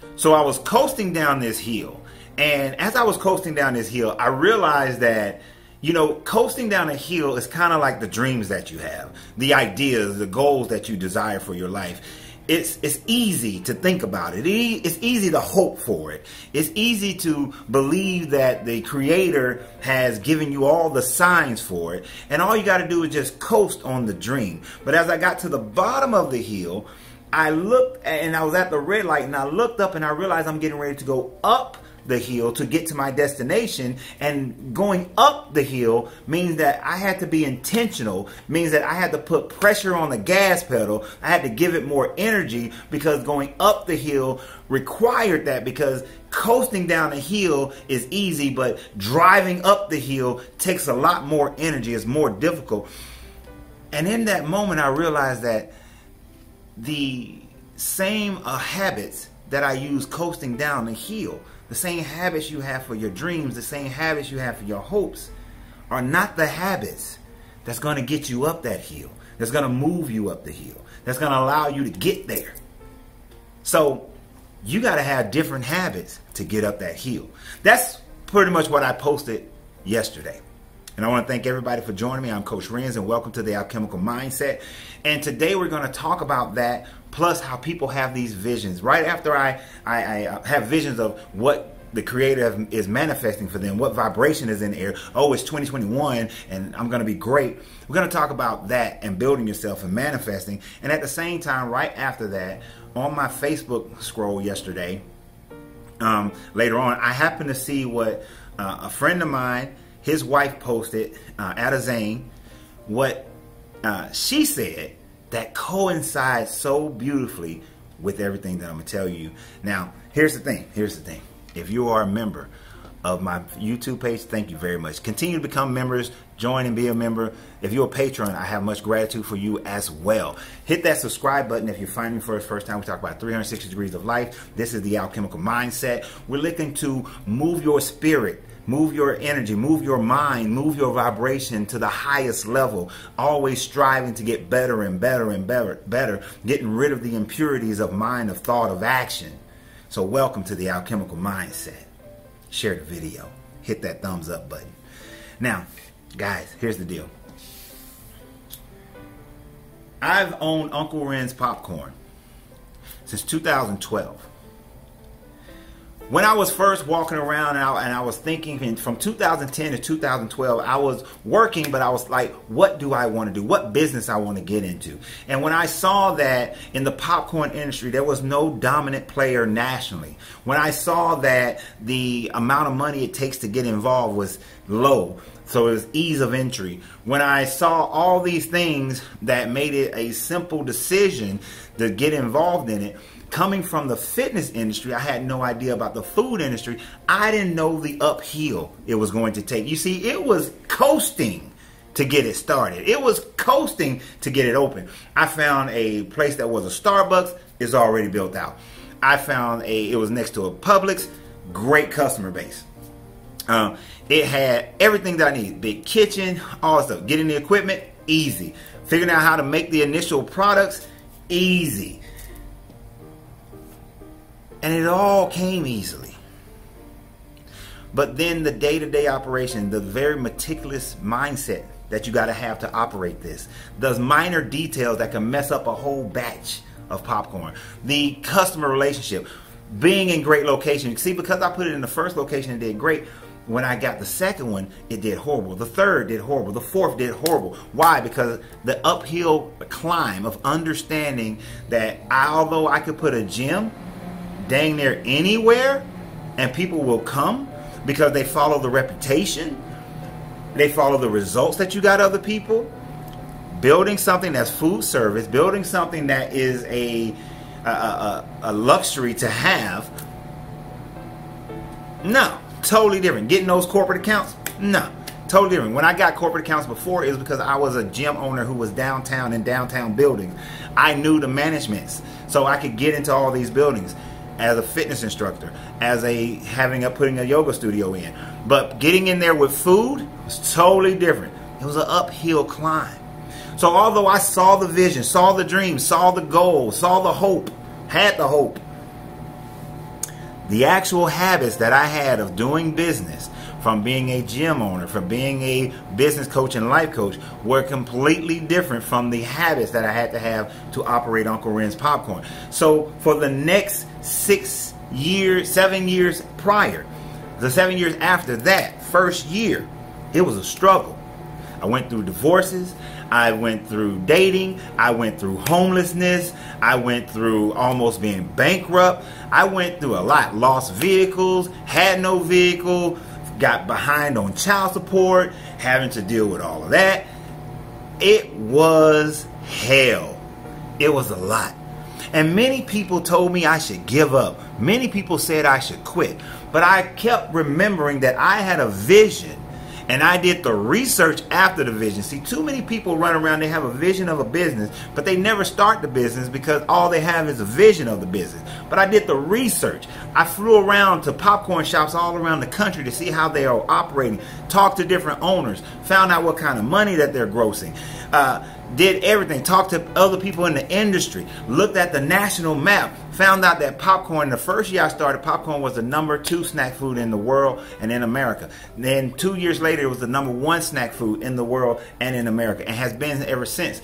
So I was coasting down this hill, and as I was coasting down this hill, I realized that, you know, coasting down a hill is kind of like the dreams that you have, the ideas, the goals that you desire for your life. It's easy to think about it. It's easy to hope for it. It's easy to believe that the Creator has given you all the signs for it, and all you got to do is just coast on the dream. But as I got to the bottom of the hill, I looked, and I was at the red light, and I looked up and I realized I'm getting ready to go up the hill to get to my destination. And going up the hill means that I had to be intentional, means that I had to put pressure on the gas pedal. I had to give it more energy, because going up the hill required that, because coasting down the hill is easy, but driving up the hill takes a lot more energy. It's more difficult. And in that moment, I realized that the same habits that I use coasting down the hill, the same habits you have for your dreams, the same habits you have for your hopes, are not the habits that's going to get you up that hill, that's going to move you up the hill, that's going to allow you to get there. So you got to have different habits to get up that hill. That's pretty much what I posted yesterday. And I want to thank everybody for joining me. I'm Coach Renz, and welcome to the Alchemical Mindset. And today we're going to talk about that, plus how people have these visions. Right after I have visions of what the Creator is manifesting for them, what vibration is in the air. Oh, it's 2021 and I'm going to be great. We're going to talk about that and building yourself and manifesting. And at the same time, right after that, on my Facebook scroll yesterday, later on, I happened to see what a friend of mine, his wife, posted at a Zane, what she said that coincides so beautifully with everything that I'm going to tell you. Now, here's the thing. If you are a member of my YouTube page, thank you very much. Continue to become members. Join and be a member. If you're a patron, I have much gratitude for you as well. Hit that subscribe button if you're finding me for the first time. We talk about 360 degrees of life. This is the Alchemical Mindset. We're looking to move your spirit, move your energy, move your mind, move your vibration to the highest level, always striving to get better and better and better, getting rid of the impurities of mind, of thought, of action. So welcome to the Alchemical Mindset. Share the video. Hit that thumbs up button. Now, guys, here's the deal. I've owned Uncle Renz popcorn since 2012. When I was first walking around and I was thinking from 2010 to 2012, I was working, but I was like, what do I want to do? What business I want to get into? And when I saw that in the popcorn industry, there was no dominant player nationally. When I saw that the amount of money it takes to get involved was low, so it was ease of entry. When I saw all these things that made it a simple decision to get involved in it, coming from the fitness industry, I had no idea about the food industry. I didn't know the uphill it was going to take. You see, it was coasting to get it started. It was coasting to get it open. I found a place that was a Starbucks. It's already built out. I found it was next to a Publix. Great customer base. It had everything that I needed. Big kitchen, all that stuff. Getting the equipment, easy. Figuring out how to make the initial products, easy. And it all came easily. But then the day-to-day operation, the very meticulous mindset that you got to have to operate this, those minor details that can mess up a whole batch of popcorn, the customer relationship, being in great location. See, because I put it in the first location, it did great. When I got the second one, it did horrible. The third did horrible. The fourth did horrible. Why? Because the uphill climb of understanding that although I could put a gym dang near anywhere and people will come because they follow the reputation, they follow the results that you got other people, building something that's food service, building something that is a luxury to have. No, totally different. Getting those corporate accounts, no, totally different. When I got corporate accounts before, it was because I was a gym owner who was downtown in downtown buildings. I knew the managements, so I could get into all these buildings as a fitness instructor, as putting a yoga studio in. But getting in there with food was totally different. It was an uphill climb. So although I saw the vision, saw the dream, saw the goal, saw the hope, had the hope, The actual habits that I had of doing business, from being a gym owner, from being a business coach and life coach, were completely different from the habits that I had to have to operate Uncle Renz Popcorn. So for the next 7 years prior, the 7 years after that first year, it was a struggle. I went through divorces, I went through dating, I went through homelessness, I went through almost being bankrupt, I went through a lot. Lost vehicles, had no vehicle, got behind on child support, having to deal with all of that. It was hell. It was a lot. And many people told me I should give up. Many people said I should quit. But I kept remembering that I had a vision. And I did the research after the vision. See, too many people run around, they have a vision of a business, but they never start the business because all they have is a vision of the business. But I did the research. I flew around to popcorn shops all around the country to see how they are operating, talked to different owners, found out what kind of money that they're grossing, did everything, talked to other people in the industry, looked at the national map, found out that popcorn, the first year I started, popcorn was the #2 snack food in the world and in America. Then 2 years later, it was the #1 snack food in the world and in America, and has been ever since.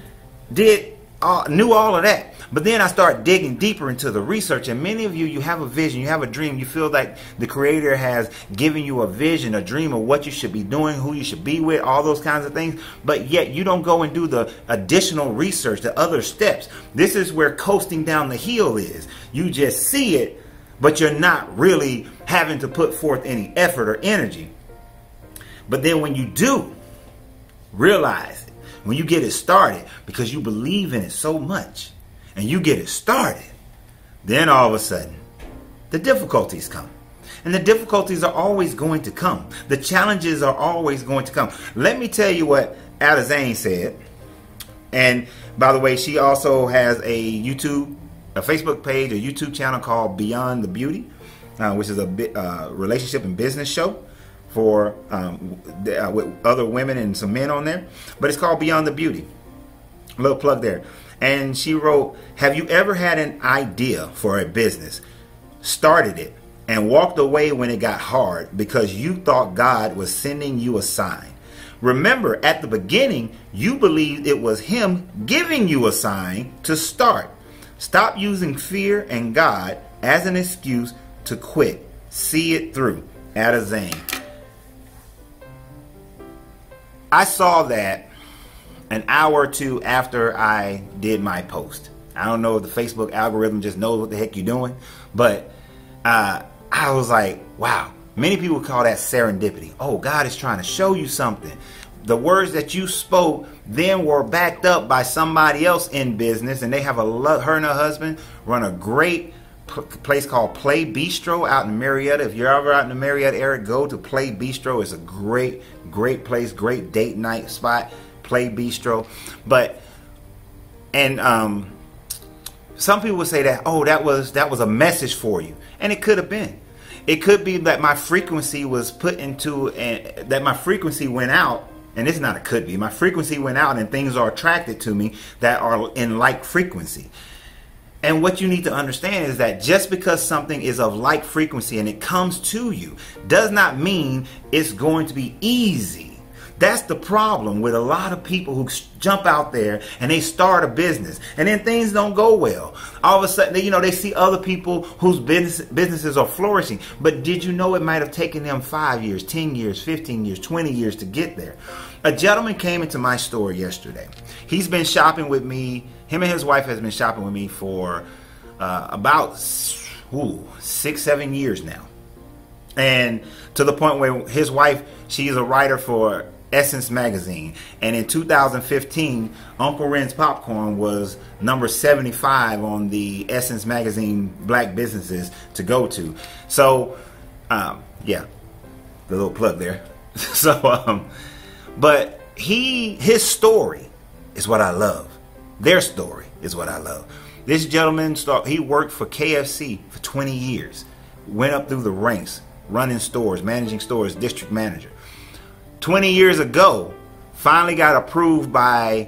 Knew all of that. But then I started digging deeper into the research, and many of you, you have a vision, you have a dream, you feel like the Creator has given you a vision, a dream of what you should be doing, who you should be with, all those kinds of things, but yet you don't go and do the additional research, the other steps. This is where coasting down the hill is. You just see it, but you're not really having to put forth any effort or energy. But then when you do realize it, when you get it started, because you believe in it so much, and you get it started, then all of a sudden, the difficulties come. And the difficulties are always going to come. The challenges are always going to come. Let me tell you what Ada Zane said. And by the way, she also has a Facebook page, a YouTube channel called Beyond the Beauty, which is a relationship and business show for with other women and some men on there. But it's called Beyond the Beauty. A little plug there. And she wrote, have you ever had an idea for a business, started it, and walked away when it got hard because you thought God was sending you a sign? Remember, at the beginning, you believed it was Him giving you a sign to start. Stop using fear and God as an excuse to quit. See it through. Ada Zane. I saw that an hour or two after I did my post. I don't know if the Facebook algorithm just knows what the heck you're doing, but I was like, wow. Many people call that serendipity. Oh, God is trying to show you something. The words that you spoke then were backed up by somebody else in business, and they have her and her husband run a great place called Play Bistro out in Marietta. If you're ever out in the Marietta area, go to Play Bistro. It's a great place, great date night spot. Play Bistro. But some people would say that, oh, that was a message for you, and it could have been. It could be that my frequency was put into, that my frequency went out, and it's not a could be. My frequency went out, and things are attracted to me that are in like frequency. And what you need to understand is that just because something is of like frequency and it comes to you does not mean it's going to be easy. That's the problem with a lot of people who jump out there and they start a business and then things don't go well. All of a sudden, they see other people whose businesses are flourishing. But did you know it might have taken them 5 years, 10 years, 15 years, 20 years to get there? A gentleman came into my store yesterday. He's been shopping with me. Him and his wife has been shopping with me for about 6-7 years now. And to the point where his wife, she's a writer for Essence magazine, and in 2015 Uncle Renz Popcorn was number 75 on the Essence magazine Black Businesses to Go To. So yeah, the little plug there. So but his story is what I love. Their story is what I love. This gentleman he worked for KFC for 20 years, went up through the ranks, running stores, managing stores, district manager. 20 years ago, finally got approved by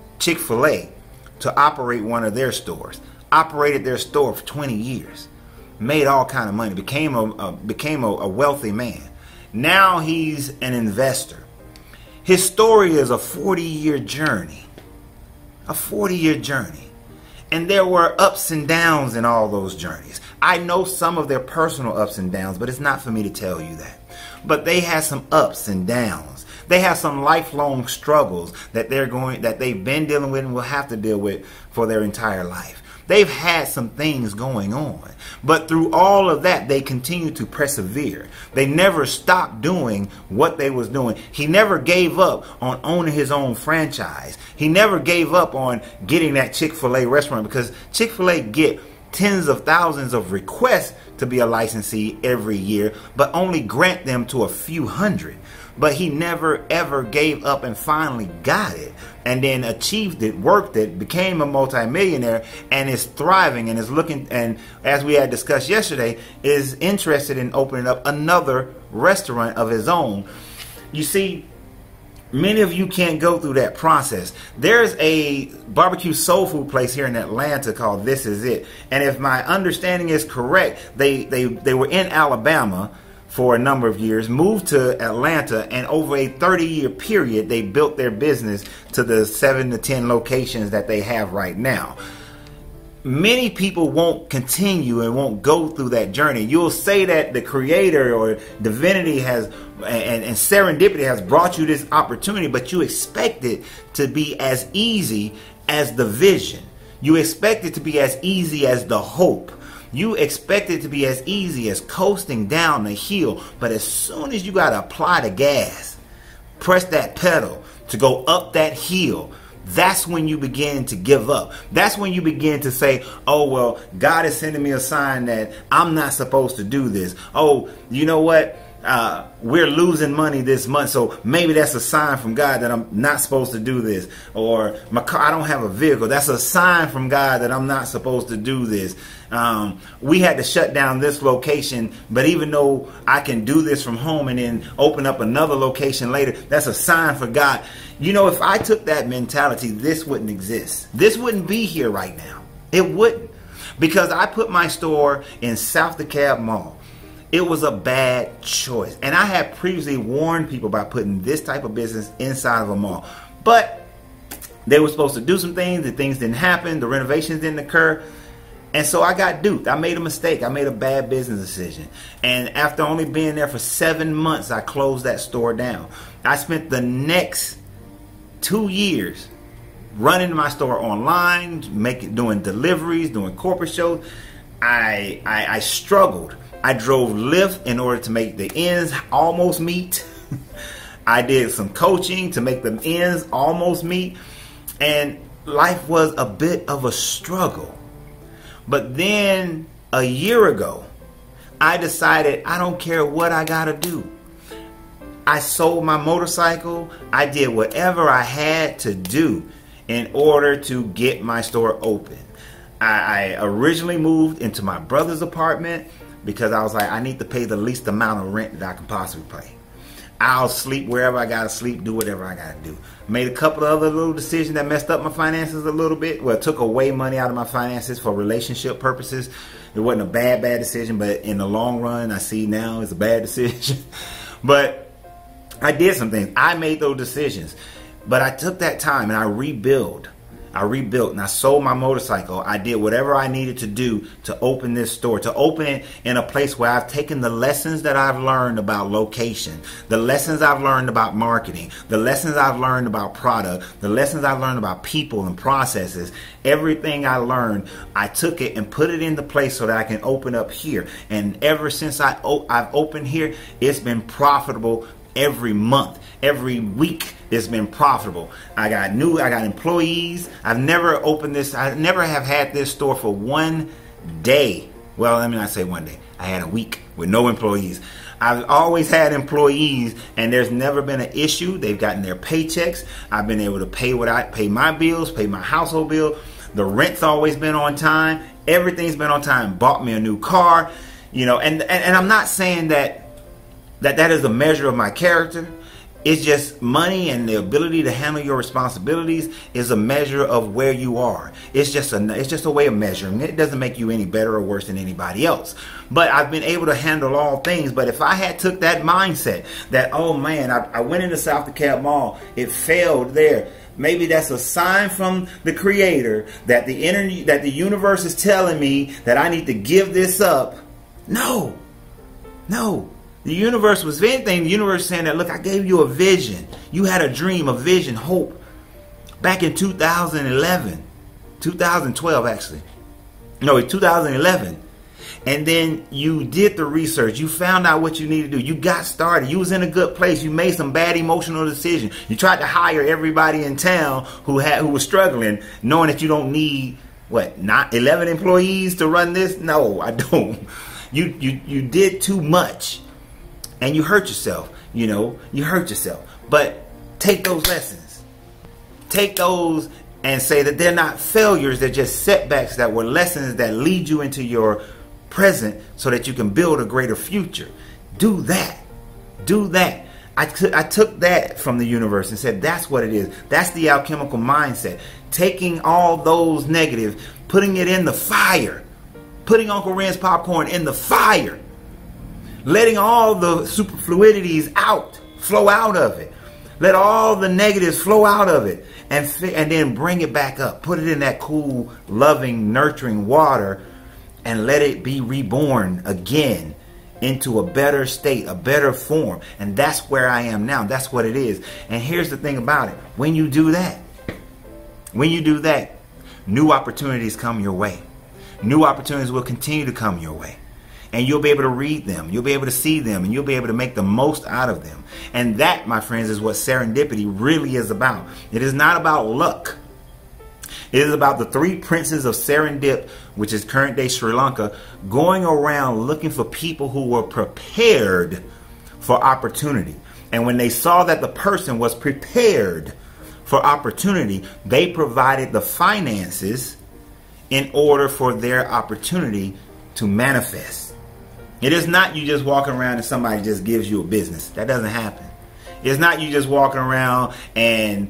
Chick-fil-A to operate one of their stores. Operated their store for 20 years. made all kind of money, became a wealthy man. Now he's an investor. His story is a 40-year journey. A 40-year journey. And there were ups and downs in all those journeys. I know some of their personal ups and downs, but it's not for me to tell you that. But they had some ups and downs. They have some lifelong struggles that they've been dealing with and will have to deal with for their entire life. They've had some things going on. But through all of that, they continue to persevere. They never stopped doing what they was doing. He never gave up on owning his own franchise. He never gave up on getting that Chick-fil-A restaurant, because Chick-fil-A get tens of thousands of requests to be a licensee every year, but only grant them to a few hundred. But he never ever gave up and finally got it, and then achieved it, worked it, became a multimillionaire, and is thriving, and is looking, and as we had discussed yesterday, is interested in opening up another restaurant of his own. You see, many of you can't go through that process. There's a barbecue soul food place here in Atlanta called This Is It, and if my understanding is correct, they were in Alabama for a number of years, moved to Atlanta, and over a 30-year period, they built their business to the 7 to 10 locations that they have right now. Many people won't continue and won't go through that journey. You'll say that the creator or divinity has and serendipity has brought you this opportunity, but you expect it to be as easy as the vision. You expect it to be as easy as the hope. You expect it to be as easy as coasting down the hill, but as soon as you got to apply the gas, press that pedal to go up that hill, that's when you begin to give up. That's when you begin to say, oh, well, God is sending me a sign that I'm not supposed to do this. Oh, you know what? We're losing money this month, so maybe that's a sign from God that I'm not supposed to do this. Or my car, I don't have a vehicle. That's a sign from God that I'm not supposed to do this. We had to shut down this location, but even though I can do this from home and then open up another location later, that's a sign for God. You know, if I took that mentality, this wouldn't exist. This wouldn't be here right now. It wouldn't. Because I put my store in South DeKalb Mall. It was a bad choice. And I had previously warned people about putting this type of business inside of a mall. But they were supposed to do some things. The things didn't happen. The renovations didn't occur. And so I got duped. I made a mistake. I made a bad business decision. And after only being there for 7 months, I closed that store down. I spent the next 2 years running my store online, doing deliveries, doing corporate shows. I struggled. I drove Lyft in order to make the ends almost meet. I did some coaching to make the ends almost meet. And life was a bit of a struggle. But then a year ago, I decided I don't care what I gotta do. I sold my motorcycle. I did whatever I had to do in order to get my store open. I originally moved into my brother's apartment because I was like, I need to pay the least amount of rent that I can possibly pay. I'll sleep wherever I gotta sleep, do whatever I gotta do. Made a couple of other little decisions that messed up my finances a little bit. Well, it took away money out of my finances for relationship purposes. It wasn't a bad decision, but in the long run, I see now it's a bad decision. But I did some things. I made those decisions. But I took that time and I rebuilt and I sold my motorcycle. I did whatever I needed to do to open this store, to open it in a place where I've taken the lessons that I've learned about location, the lessons I've learned about marketing, the lessons I've learned about product, the lessons I've learned about people and processes. Everything I learned, I took it and put it into place so that I can open up here. And ever since I've opened here, it's been profitable. Every month, every week, it's been profitable. I got employees. I've never opened this. I never have had this store for one day. Well, let me not say one day. I had a week with no employees. I've always had employees, and there's never been an issue. They've gotten their paychecks. I've been able to pay my bills, pay my household bill. The rent's always been on time. Everything's been on time. Bought me a new car, you know. And I'm not saying that is a measure of my character. It's just money, and the ability to handle your responsibilities is a measure of where you are. It's just a way of measuring. It doesn't make you any better or worse than anybody else. But I've been able to handle all things. But if I had took that mindset that, oh man, I went into South DeKalb Mall, it failed there. Maybe that's a sign from the Creator that the universe is telling me that I need to give this up. No. The universe was, if anything, the universe saying that, look, I gave you a vision. You had a dream, a vision, hope. Back in 2012 actually. No, 2011. And then you did the research. You found out what you needed to do. You got started. You was in a good place. You made some bad emotional decisions. You tried to hire everybody in town who was struggling, knowing that you don't need, not 11 employees to run this? No, I don't. You did too much. And you hurt yourself, you hurt yourself. But take those lessons. Take those and say that they're not failures. They're just setbacks that were lessons that lead you into your present so that you can build a greater future. Do that. Do that. I took that from the universe and said, that's what it is. That's the alchemical mindset. Taking all those negatives, putting it in the fire. Putting Uncle Renz popcorn in the fire. Letting all the superfluidities flow out of it. Let all the negatives flow out of it. And then bring it back up. Put it in that cool, loving, nurturing water. And let it be reborn again into a better state, a better form. And that's where I am now. That's what it is. And here's the thing about it. When you do that, new opportunities come your way. New opportunities will continue to come your way. And you'll be able to read them. You'll be able to see them. And you'll be able to make the most out of them. And that, my friends, is what serendipity really is about. It is not about luck. It is about the three princes of Serendip, which is current day Sri Lanka, going around looking for people who were prepared for opportunity. And when they saw that the person was prepared for opportunity, they provided the finances in order for their opportunity to manifest. It is not you just walking around and somebody just gives you a business. That doesn't happen. It's not you just walking around and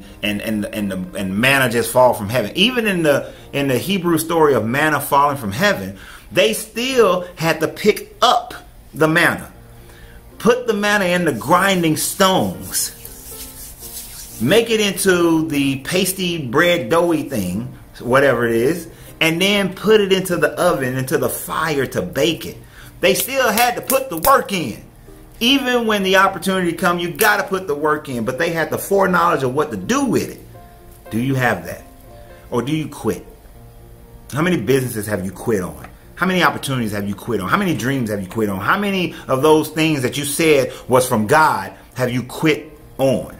manna just fall from heaven. Even in the Hebrew story of manna falling from heaven, they still had to pick up the manna. Put the manna in the grinding stones. Make it into the pasty bread doughy thing, whatever it is, and then put it into the oven, into the fire to bake it. They still had to put the work in. Even when the opportunity comes, you got to put the work in. But they had the foreknowledge of what to do with it. Do you have that? Or do you quit? How many businesses have you quit on? How many opportunities have you quit on? How many dreams have you quit on? How many of those things that you said was from God have you quit on?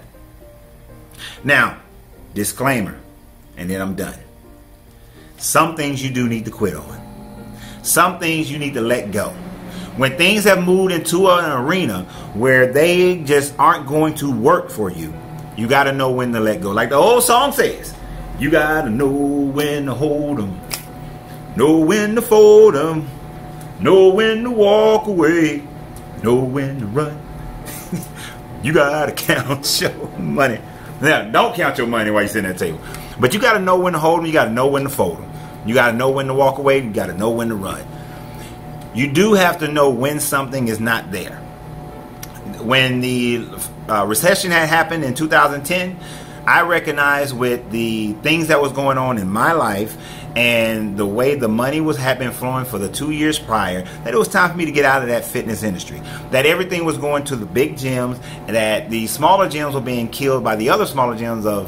Now, disclaimer, and then I'm done. Some things you do need to quit on. Some things you need to let go. When things have moved into an arena where they just aren't going to work for you, you got to know when to let go. Like the old song says, you got to know when to hold them, know when to fold them, know when to walk away, know when to run. You got to count your money. Now, don't count your money while you're sitting at the table. But you got to know when to hold them. You got to know when to fold them. You got to know when to walk away. You got to know when to run. You do have to know when something is not there. When the recession had happened in 2010, I recognized with the things that was going on in my life and the way the money had been flowing for the 2 years prior, that it was time for me to get out of that fitness industry. That everything was going to the big gyms, and that the smaller gyms were being killed by the other smaller gyms of,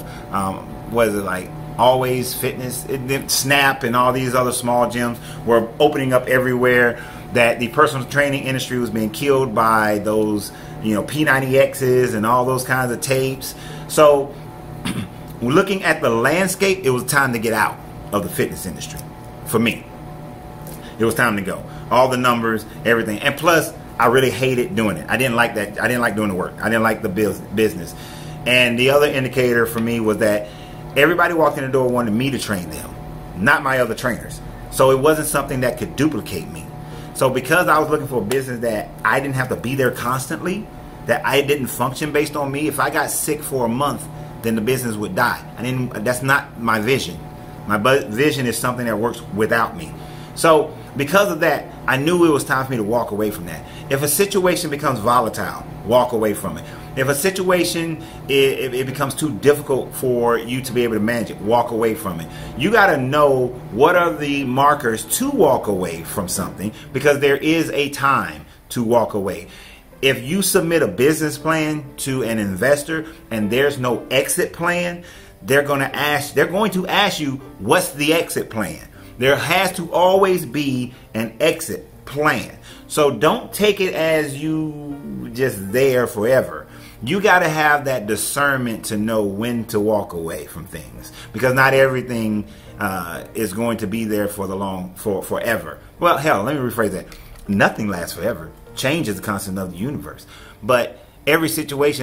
Always Fitness, Snap, and all these other small gyms were opening up everywhere. That the personal training industry was being killed by those, P90Xs and all those kinds of tapes. So, looking at the landscape, it was time to get out of the fitness industry. For me, it was time to go. All the numbers, everything, and plus, I really hated doing it. I didn't like that. I didn't like doing the work. I didn't like the business. And the other indicator for me was that everybody walked in the door wanted me to train them, not my other trainers. So it wasn't something that could duplicate me. So because I was looking for a business that I didn't have to be there constantly, that I didn't function based on me. If I got sick for a month, then the business would die. That's not my vision. My vision is something that works without me. So because of that, I knew it was time for me to walk away from that. If a situation becomes volatile, walk away from it. If a situation it becomes too difficult for you to be able to manage it, walk away from it. You got to know what are the markers to walk away from something, because there is a time to walk away. If you submit a business plan to an investor and there's no exit plan, they're going to ask you, what's the exit plan? There has to always be an exit plan. So don't take it as you just there forever. You got to have that discernment to know when to walk away from things, because not everything is going to be there for forever. Well, hell, let me rephrase that. Nothing lasts forever. Change is the constant of the universe. But every situation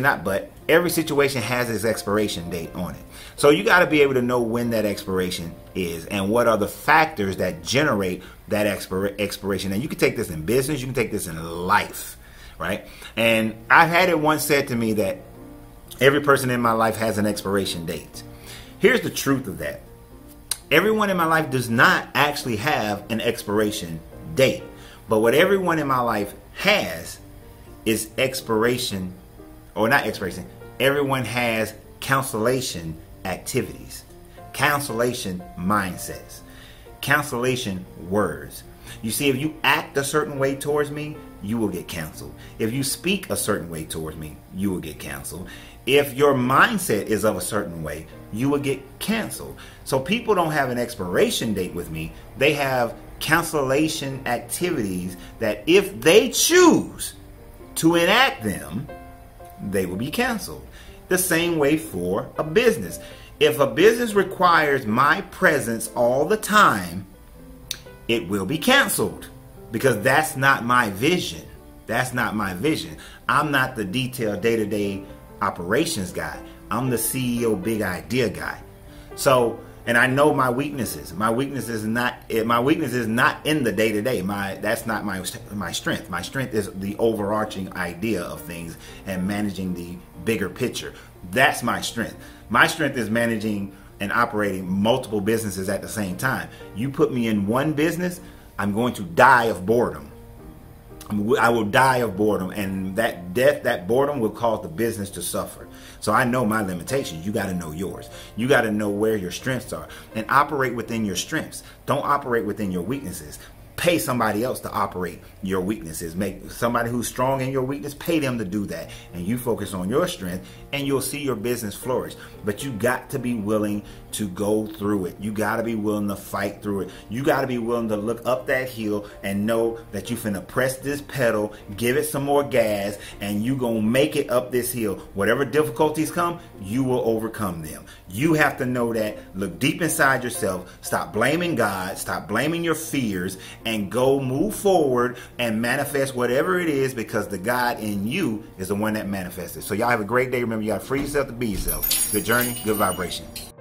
has its expiration date on it. So you got to be able to know when that expiration is and what are the factors that generate that expiration. And you can take this in business, you can take this in life, right? And I've had it once said to me that every person in my life has an expiration date. Here's the truth of that. Everyone in my life does not actually have an expiration date. But what everyone in my life has is expiration, or not expiration. Everyone has cancellation activities, cancellation mindsets, cancellation words. You see, if you act a certain way towards me, you will get canceled. If you speak a certain way towards me, you will get canceled. If your mindset is of a certain way, you will get canceled. So people don't have an expiration date with me. They have cancellation activities that if they choose to enact them, they will be canceled. The same way for a business. If a business requires my presence all the time, it will be canceled, because that's not my vision. That's not my vision. I'm not the detailed day-to-day operations guy. I'm the CEO big idea guy. So, and I know my weaknesses. My weakness is not in the day-to-day. That's not my strength. My strength is the overarching idea of things and managing the bigger picture. That's my strength. My strength is managing and operating multiple businesses at the same time. You put me in one business, I'm going to die of boredom. I will die of boredom, and that boredom will cause the business to suffer. So I know my limitations. You got to know yours. You got to know where your strengths are and operate within your strengths. Don't operate within your weaknesses. Pay somebody else to operate your weaknesses. Make somebody who's strong in your weakness, pay them to do that. And you focus on your strength and you'll see your business flourish. But you got to be willing to go through it. You got to be willing to fight through it. You got to be willing to look up that hill and know that you finna press this pedal, give it some more gas, and you gonna make it up this hill. Whatever difficulties come, you will overcome them. You have to know that. Look deep inside yourself. Stop blaming God. Stop blaming your fears, and go move forward and manifest whatever it is, because the God in you is the one that manifests it. So y'all have a great day. Remember, you got to free yourself to be yourself. Good journey, good vibration.